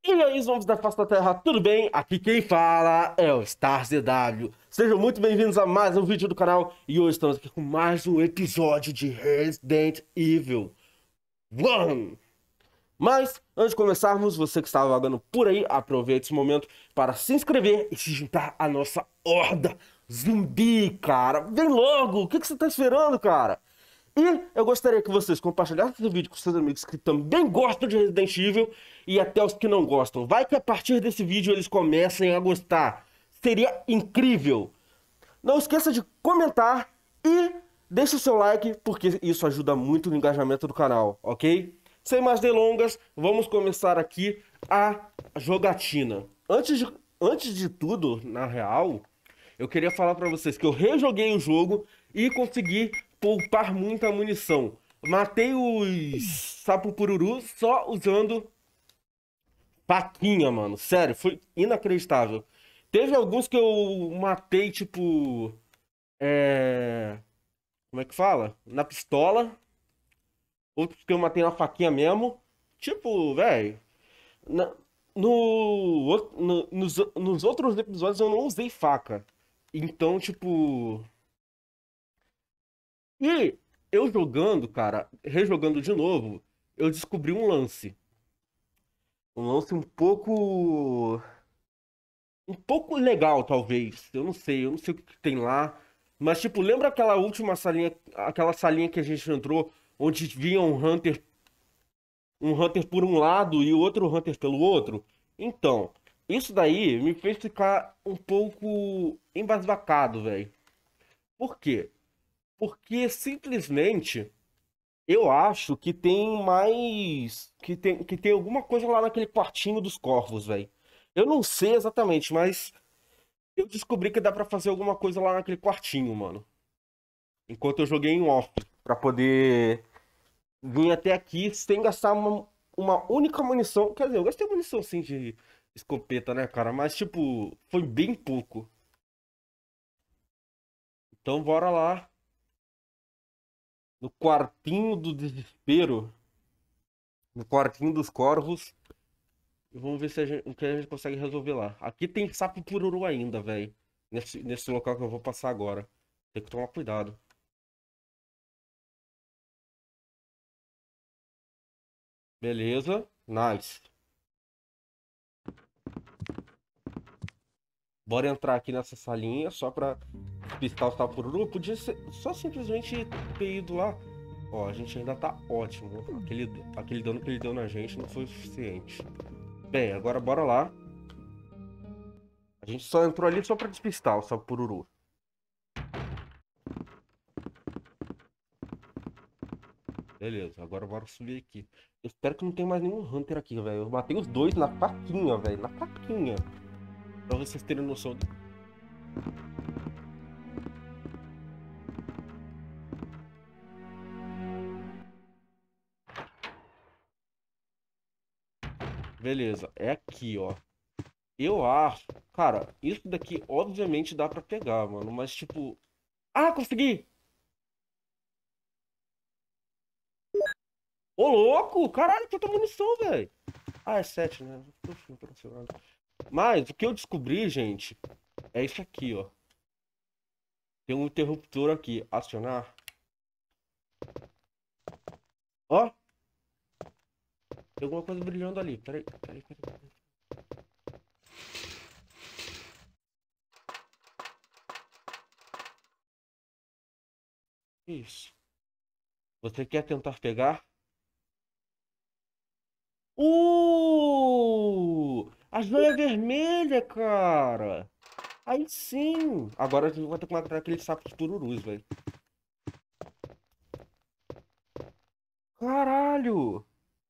E aí, zombies da face da Terra, tudo bem? Aqui quem fala é o StarZW. Sejam muito bem-vindos a mais um vídeo do canal. E hoje estamos aqui com mais um episódio de Resident Evil 1. Mas, antes de começarmos, você que estava vagando por aí, aproveite esse momento para se inscrever e se juntar à nossa horda zumbi, cara. Vem logo! O que você está esperando, cara? E eu gostaria que vocês compartilhassem esse vídeo com seus amigos que também gostam de Resident Evil e até os que não gostam. Vai que a partir desse vídeo eles comecem a gostar. Seria incrível. Não esqueça de comentar e deixe o seu like, porque isso ajuda muito no engajamento do canal, ok? Sem mais delongas, vamos começar aqui a jogatina. Antes de tudo, na real, eu queria falar pra vocês que eu rejoguei o jogo e consegui poupar muita munição. Matei os sapo pururu só usando faquinha, mano. Sério, foi inacreditável. Teve alguns que eu matei, tipo. Como é que fala? Na pistola. Outros que eu matei na faquinha mesmo. Tipo, velho. Nos outros episódios eu não usei faca. Então, tipo. E eu jogando, cara, rejogando de novo, eu descobri um lance. Um lance um pouco legal, talvez. Eu não sei o que tem lá. Mas, tipo, lembra aquela última salinha, aquela salinha que a gente entrou, onde vinha um Hunter por um lado e o outro Hunter pelo outro? Então, isso daí me fez ficar um pouco embasbacado, velho. Por quê? Porque simplesmente eu acho que tem mais. Que tem alguma coisa lá naquele quartinho dos corvos, velho. Eu não sei exatamente, mas eu descobri que dá pra fazer alguma coisa lá naquele quartinho, mano. Enquanto eu joguei em off, pra poder vir até aqui sem gastar uma única munição. Quer dizer, eu gastei munição sim de escopeta, né, cara? Mas, tipo, foi bem pouco. Então, bora lá. No quartinho do desespero. No quartinho dos corvos. E vamos ver se o que a gente consegue resolver lá. Aqui tem sapo pururu ainda, velho. Nesse local que eu vou passar agora. Tem que tomar cuidado. Beleza. Nice. Bora entrar aqui nessa salinha só pra pistar o sapo pururu. Podia ser só simplesmente ter ido lá. Ó, a gente ainda tá ótimo. Aquele dano que ele deu na gente não foi o suficiente. Bem, agora bora lá. A gente só entrou ali só pra despistar o sapo pururu. Beleza, agora bora subir aqui. Eu espero que não tenha mais nenhum Hunter aqui, velho. Eu matei os dois na faquinha, velho. Na faquinha. Pra vocês terem noção. Beleza, é aqui, ó. Eu acho. Cara, isso daqui obviamente dá pra pegar, mano. Mas tipo. Ah, consegui! Ô, louco! Caralho, quanta munição, velho. Ah, é 7, né? Puxa, não tô funcionando. Mas o que eu descobri, gente, é isso aqui, ó. Tem um interruptor aqui. Acionar. Ó, tem alguma coisa brilhando ali. Peraí, peraí, peraí. Peraí. Isso. Você quer tentar pegar? A joia vermelha, cara! Aí sim! Agora a gente vai ter que matar aqueles sapos pururus, velho. Caralho!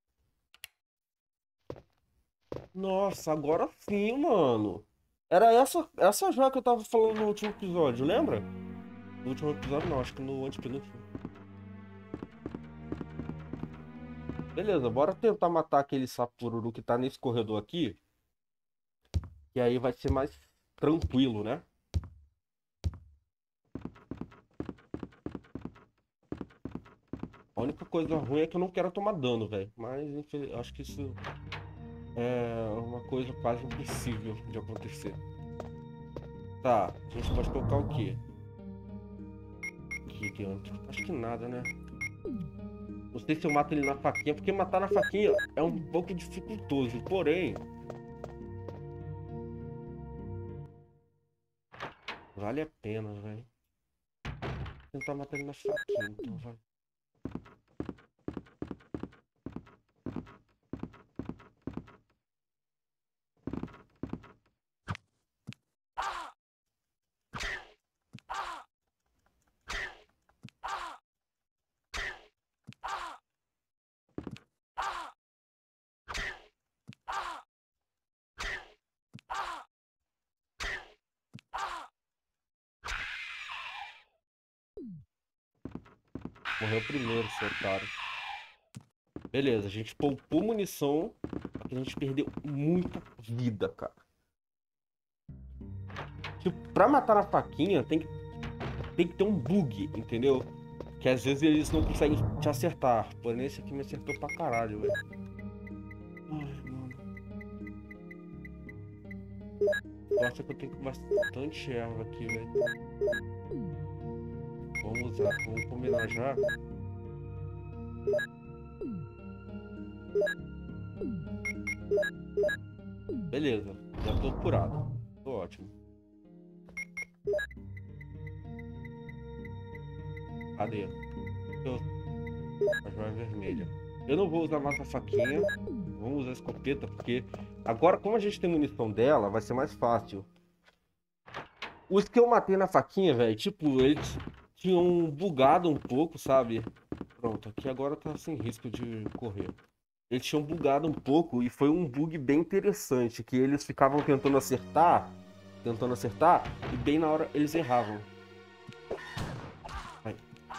Nossa, agora sim, mano. Era essa joia que eu tava falando no último episódio, lembra? No último episódio não, acho que no antepenúltimo. Beleza, bora tentar matar aquele sapo pururu que tá nesse corredor aqui. Que aí vai ser mais tranquilo, né? A única coisa ruim é que eu não quero tomar dano, velho. Mas enfim, acho que isso. é uma coisa quase impossível de acontecer. Tá, a gente pode colocar o quê? Aqui dentro. Acho que nada, né? Não sei se eu mato ele na faquinha, porque matar na faquinha é um pouco dificultoso. Porém, vale a pena, velho. Tentar matar ele na faquinha, então vai. Morreu primeiro, seu otário. Beleza, a gente poupou munição, só que a gente perdeu muita vida, cara. Tipo, pra matar na faquinha, tem que ter um bug, entendeu? Que às vezes eles não conseguem te acertar. Porém, esse aqui me acertou pra caralho, velho. Ai, mano. Nossa, que eu tenho bastante erva aqui, velho. Vamos usar, vamos combinar já. Beleza, já tô curado. Tô ótimo. Cadê? A joia vermelha. Eu não vou usar mais a faquinha. Vamos usar a escopeta, porque agora, como a gente tem munição dela, vai ser mais fácil. Os que eu matei na faquinha, velho, tipo, eles tinham bugado um pouco, sabe? Pronto, aqui agora tá sem risco de correr. Eles tinham bugado um pouco e foi um bug bem interessante, que eles ficavam tentando acertar, e bem na hora eles erravam. Ai,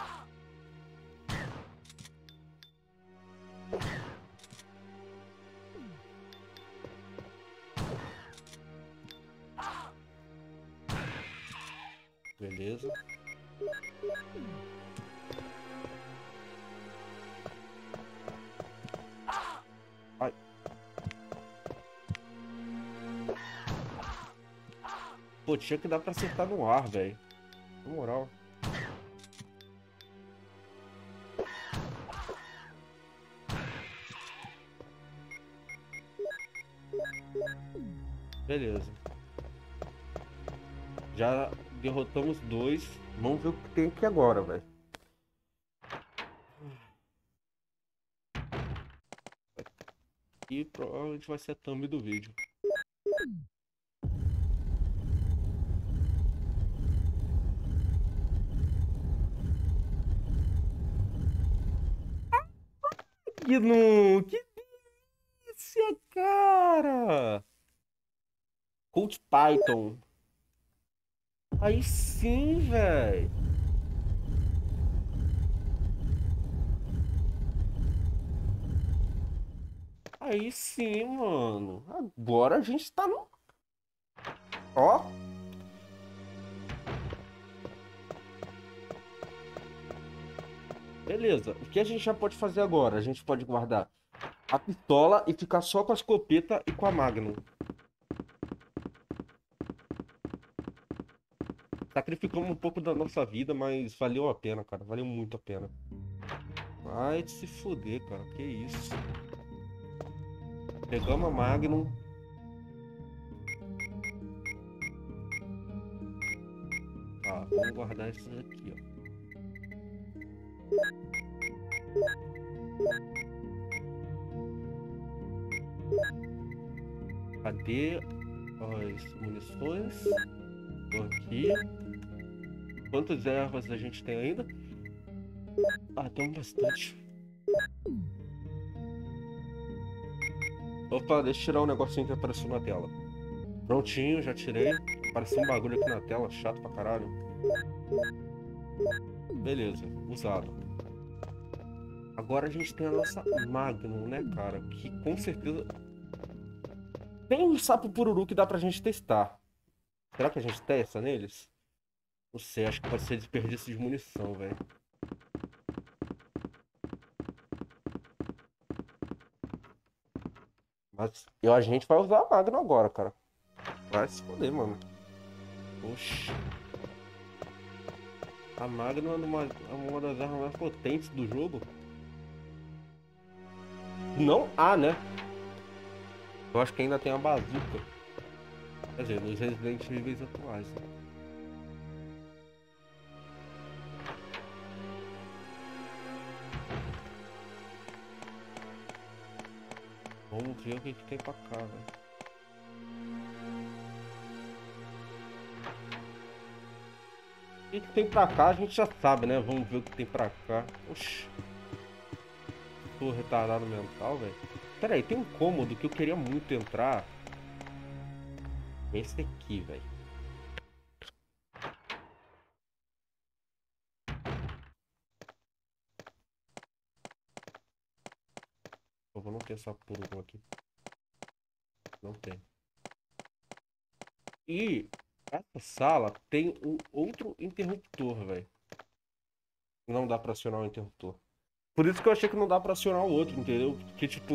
beleza. Ai, pô, tinha que dar pra acertar no ar, velho. Na moral. Beleza. Já derrotamos dois. Vamos ver o que tem aqui agora, velho. E provavelmente vai ser a thumb do vídeo. Que delícia, cara! Coach Python. Aí sim, velho. Aí sim, mano. Agora a gente tá no. Ó. Beleza. O que a gente já pode fazer agora? A gente pode guardar a pistola e ficar só com a escopeta e com a Magnum. Sacrificamos um pouco da nossa vida, mas valeu a pena, cara. Valeu muito a pena. Vai de se fuder, cara. Que isso. Pegamos a Magnum. Tá, vamos guardar esses aqui, ó. Cadê as munições? Tô aqui. Quantas ervas a gente tem ainda? Ah, temos bastante. Opa, deixa eu tirar um negocinho que apareceu na tela. Prontinho, já tirei. Apareceu um bagulho aqui na tela, chato pra caralho. Beleza, usado. Agora a gente tem a nossa Magnum, né, cara? Que com certeza... Tem um sapo pururu que dá pra gente testar. Será que a gente testa neles? Não sei, acho que pode ser desperdício de munição, velho. Mas a gente vai usar a Magno agora, cara. Vai se foder, mano. Oxi. A Magno é uma das armas mais potentes do jogo. Não há, né? Eu acho que ainda tem a bazuca. Quer dizer, nos Resident Evil atuais. Né? Vamos ver o que tem pra cá, velho. O que tem pra cá a gente já sabe, né? Vamos ver o que tem pra cá. Oxi. Tô retardado mental, velho. Pera aí, tem um cômodo que eu queria muito entrar. Esse aqui, velho. Eu vou não ter essa porra aqui. Não tem. E essa sala tem um outro interruptor, velho. Não dá pra acionar o interruptor. Por isso que eu achei que não dá pra acionar o outro, entendeu? Porque, tipo,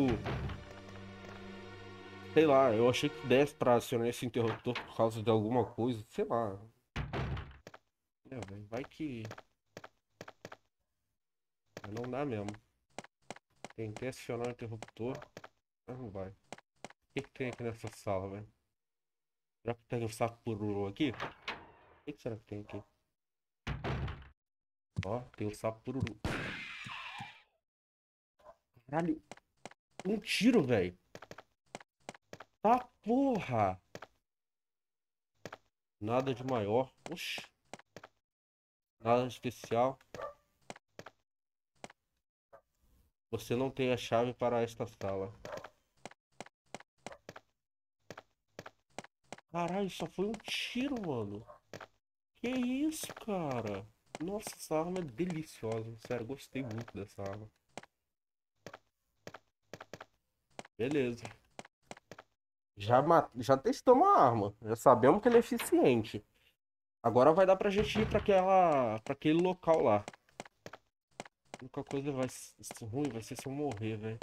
sei lá, eu achei que desse pra acionar esse interruptor por causa de alguma coisa, sei lá. É, velho, vai que não dá mesmo. Tentei acionar o interruptor, mas não vai. O que que tem aqui nessa sala, velho? Será que tem um saco pururu aqui? O que será que tem aqui? Ó, tem um sapo pururu. Caralho, um tiro, velho. Tá porra. Nada de maior. Oxi. Nada de especial. Você não tem a chave para esta sala. Caralho, só foi um tiro, mano. Que isso, cara? Nossa, essa arma é deliciosa. Sério, gostei muito dessa arma. Beleza. Já testamos a arma. Já sabemos que ela é eficiente. Agora vai dar pra gente ir pra aquele local lá. A única coisa vai ser ruim vai ser se eu morrer, velho.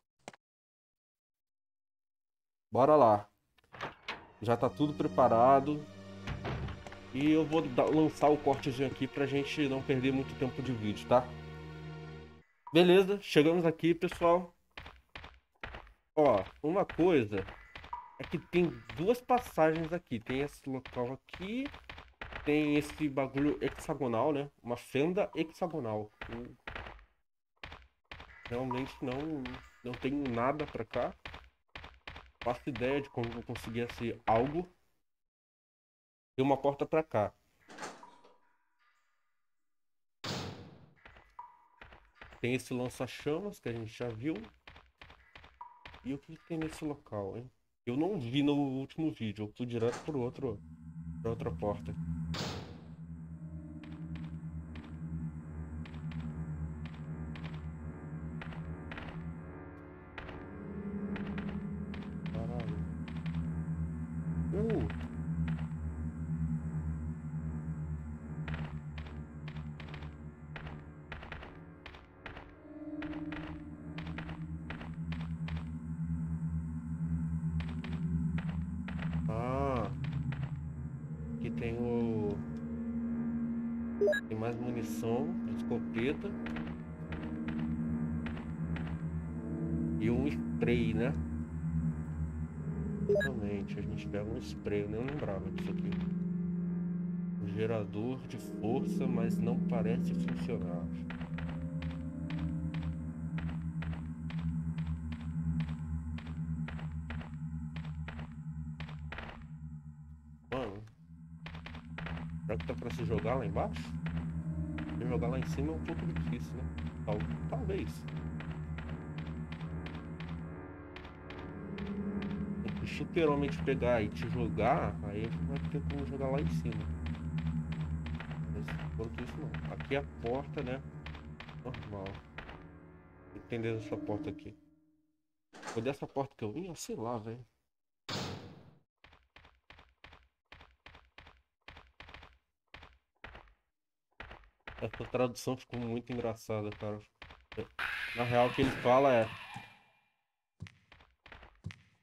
Bora lá. Já tá tudo preparado. E eu vou lançar o cortezinho aqui pra gente não perder muito tempo de vídeo, tá? Beleza, chegamos aqui, pessoal. Ó, uma coisa é que tem duas passagens aqui. Tem esse local aqui, tem esse bagulho hexagonal, né? Uma fenda hexagonal. Realmente não tenho nada pra cá. Faço ideia de como eu conseguir ser algo. Tem uma porta pra cá. Tem esse lança-chamas que a gente já viu. E o que tem nesse local, hein? Eu não vi no último vídeo. Eu fui direto pra outra porta. Caralho. Uh! Ah! Aqui tem o... Tem mais munição de escopeta. E um spray, né? Exatamente. A gente pega um spray. Eu nem lembrava disso aqui. Um gerador de força, mas não parece funcionar. Mano, será que dá pra se jogar lá embaixo? Se jogar lá em cima é um pouco difícil, né? Talvez. Se o super-homem te pegar e te jogar, aí vai ter como jogar lá em cima. Mas enquanto isso não. Aqui é a porta, né? Normal. Entender essa porta aqui. Foi dessa porta que eu vim? Ah, sei lá, velho. Essa tradução ficou muito engraçada, cara. Na real, o que ele fala é: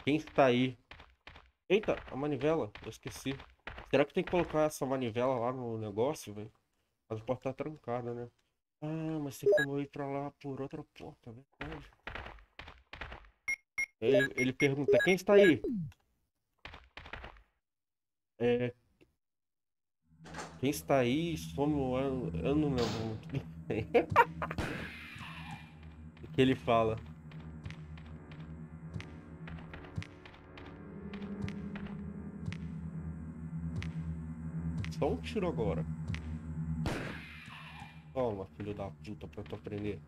Quem está aí? Eita, a manivela. Eu esqueci. Será que tem que colocar essa manivela lá no negócio, velho? Mas a porta tá trancada, né? Ah, mas tem como eu ir pra lá por outra porta, verdade. Ele pergunta, quem está aí? É, quem está aí? Somos... Eu não lembro muito bem o que ele fala. Só um tiro agora. Toma, filho da puta, pra tu aprender.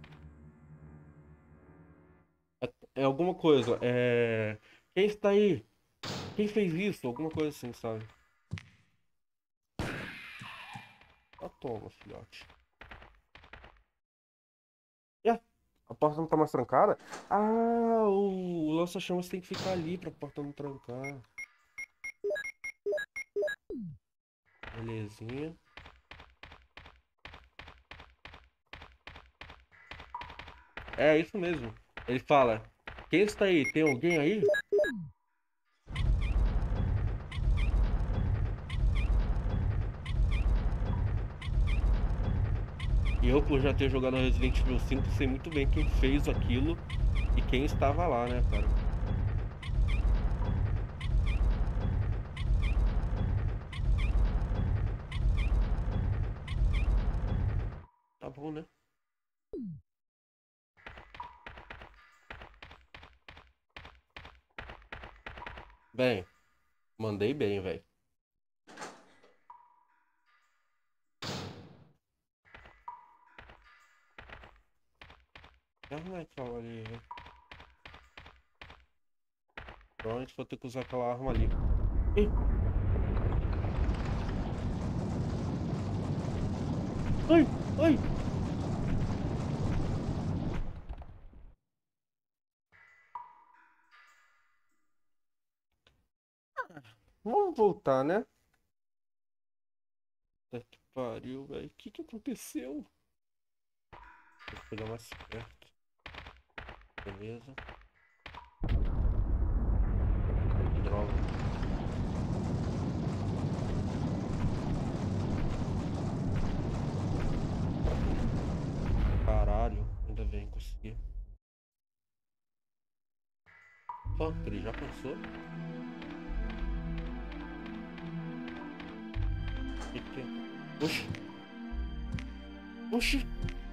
É alguma coisa, Quem está aí? Quem fez isso? Alguma coisa assim, sabe? Ah, toma, filhote. É, a porta não tá mais trancada? Ah, o lança-chamas tem que ficar ali pra porta não trancar. Belezinha. É isso mesmo. Ele fala: quem está aí? Tem alguém aí? E eu, por já ter jogado Resident Evil 5, sei muito bem quem fez aquilo e quem estava lá, né, cara? Tá bom, né? Bem, mandei bem, velho. Ah, aquela ali, velho. Provavelmente vou ter que usar aquela arma ali. Ih, ai, ai. Vamos voltar, né? Puta que pariu, velho. O que que aconteceu? Vou pegar mais perto. Beleza. Droga. Caralho. Ainda bem, consegui. Ó, ele já passou. Que é? Oxi. Oxi.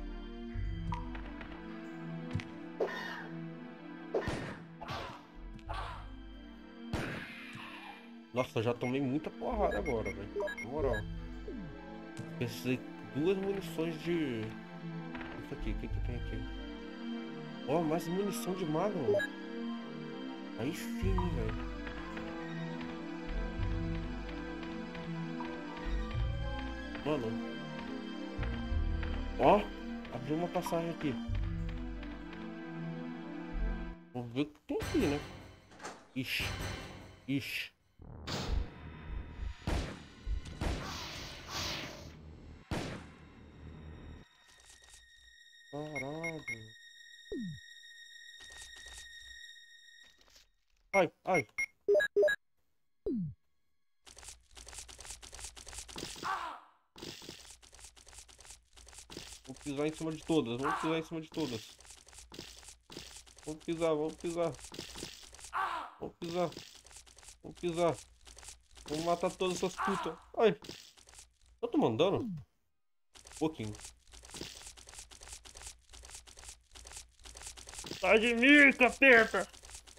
Nossa, eu já tomei muita porrada agora, velho. Na moral. Precisei duas munições de... Isso aqui, o que que tem aqui? Ó, mais munição de Magnum. Aí sim, velho. Mano. Ó, abriu uma passagem aqui. Vamos ver o que tem aqui, né? Ixi. Ixi. Caralho. Ai, ai. Vou pisar em cima de todas. Vamos pisar em cima de todas. Vamos pisar, vamos pisar. Vamos pisar. Vamos pisar. Vamos matar todas essas putas. Ai. Eu tô mandando? Um pouquinho. Sai de mim, capeta!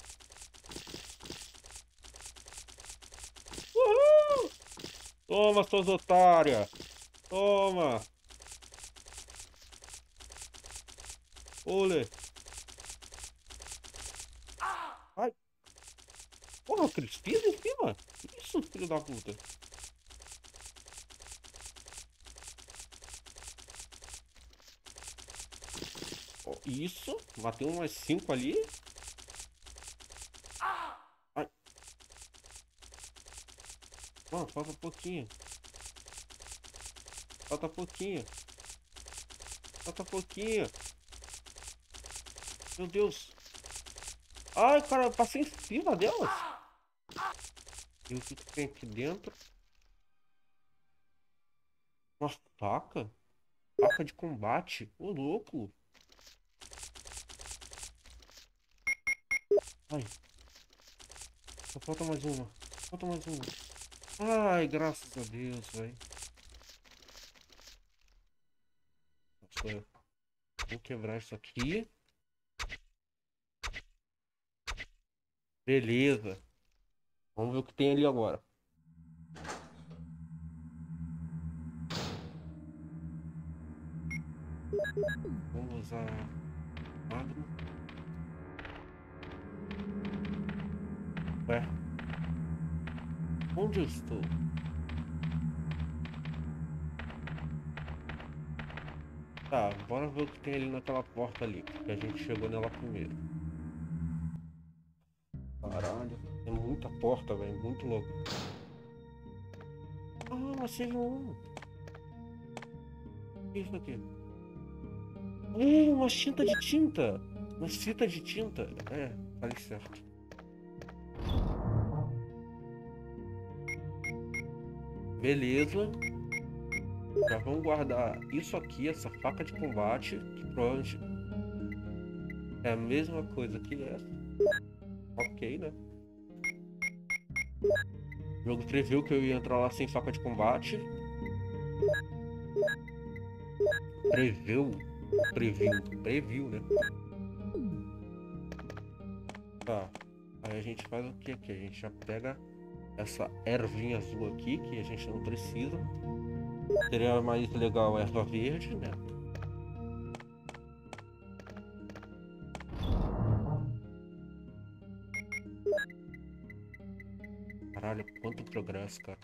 Uhul! Toma, suas otárias! Toma! Olê! Ai! Porra, Cris, pisa em cima! Isso, filho da puta! Ó, isso! Matei umas 5 ali. Ai! Mano, falta pouquinho. Falta pouquinho. Falta pouquinho. Meu Deus! Ai, cara, eu passei em cima delas. E o que tem aqui dentro? Uma faca? Faca de combate? Ô, louco. Ai, só falta mais uma. Falta mais uma. Ai, graças a Deus, velho. Nossa, vou quebrar isso aqui. Beleza. Vamos ver o que tem ali agora. Vamos usar magno. Ué. Onde eu estou? Tá, bora ver o que tem ali naquela porta ali. Que a gente chegou nela primeiro. Caralho. Tem muita porta, velho. Muito louco. Ah, achei um. O que é isso aqui? Uma tinta de tinta. Uma fita de tinta. É, falei certo. Beleza. Já vamos guardar isso aqui, essa faca de combate. Que provavelmente é a mesma coisa que essa. Ok, né? O jogo previu que eu ia entrar lá sem faca de combate. Previu, né? Tá. Aí a gente faz o que aqui? A gente já pega essa ervinha azul aqui, que a gente não precisa. Seria mais legal a erva verde, né? Caralho, quanto progresso, cara.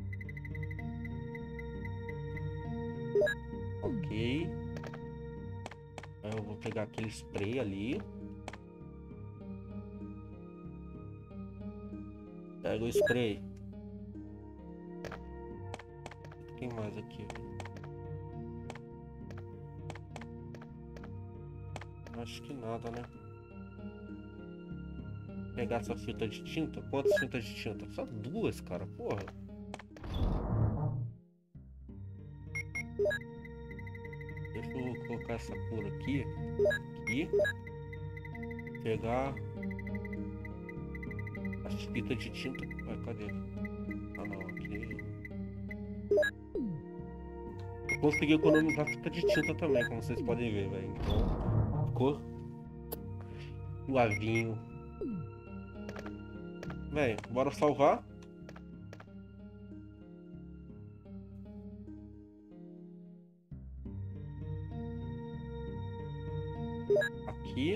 Ok. Aí eu vou pegar aquele spray ali. Pega o spray. O que tem mais aqui? Acho que nada, né? Pegar essa fita de tinta. Quantas fitas de tinta? Só duas, cara. Porra. Deixa eu colocar essa cor aqui. Aqui. Pegar as fitas de tinta. Vai, cadê? Ah, não. Aqui. Eu consegui economizar fita de tinta também, como vocês podem ver, velho. Então, ficou suavinho. Véi, bora salvar. Aqui.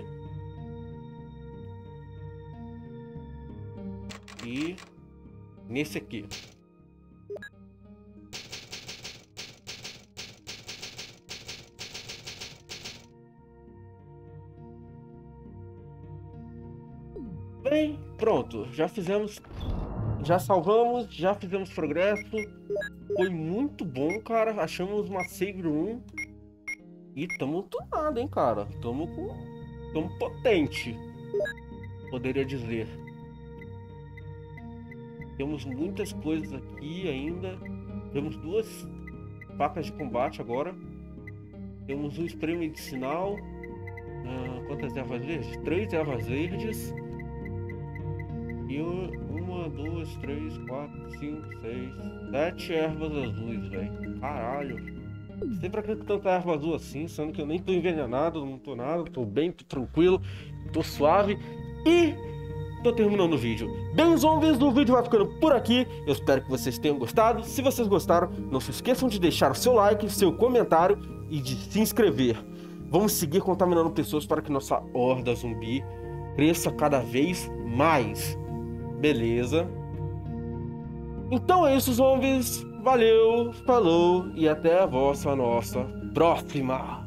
E nesse aqui. Bem, pronto. Já salvamos, já fizemos progresso. Foi muito bom, cara. Achamos uma save room. E tamo tunado, hein, cara. Tamo potente, poderia dizer. Temos muitas coisas aqui ainda. Temos duas facas de combate agora. Temos um spray medicinal. Quantas ervas verdes? 3 ervas verdes. E 1, 2, 3, 4, 5, 6, 7 ervas azuis, velho. Caralho. Sei pra que tanta erva azul assim, sendo que eu nem tô envenenado, não tô nada, tô bem, tô tranquilo, tô suave. E tô terminando o vídeo. Bem, zombies, o vídeo vai ficando por aqui. Eu espero que vocês tenham gostado. Se vocês gostaram, não se esqueçam de deixar o seu like, seu comentário e de se inscrever. Vamos seguir contaminando pessoas para que nossa horda zumbi cresça cada vez mais. Beleza? Então é isso, zombies. Valeu, falou e até a nossa próxima.